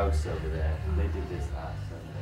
house over there. They did this last Sunday.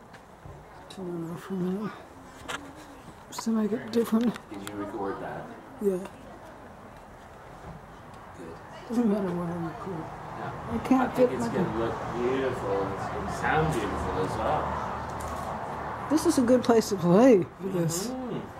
Turn it off for a minute, just to make it different. Did you record that? Yeah. Good. Doesn't matter what I record. Yeah. I can't I think fit it's like going to look beautiful. It's going to sound beautiful as well. This is a good place to play for this. Mm-hmm.